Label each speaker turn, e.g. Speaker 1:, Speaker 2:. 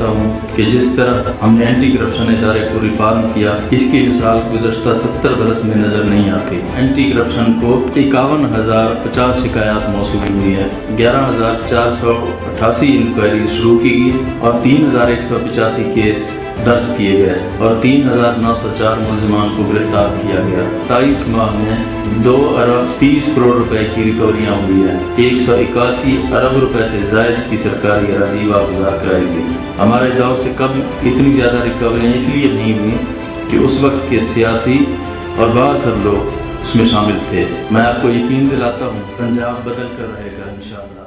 Speaker 1: چاہتا ہوں کہ جس طرح ہم نے اینٹی کرپشن ادارے کو ریفارم کیا، اس کی مثال گزشتہ 70 برس میں نظر نہیں آتی۔ اینٹی کرپشن کو 51,050 شکایات موصول ہوئی ہیں، 11,488 انکوائری شروع کی گئی اور 3,185 کیس درج کیے گئے اور 3,904 ملزمان کو گرفتار کیا گیا۔ 27 ماہ میں 2,30 کروڑ روپے کی ریکوریاں ہوئی ہیں، 181 ارب روپے سے زائد کی سرکاری اراضی واگزار کرائی گئی۔ ہمارے دور سے کب اتنی زیادہ ریکوریاں اس لیے نہیں ہوئی کہ اس وقت کے سیاسی اور بااثر لوگ اس میں شامل تھے۔ میں آپ کو یقین دلاتا ہوں پنجاب بدل کر رہے گا انشاءاللہ۔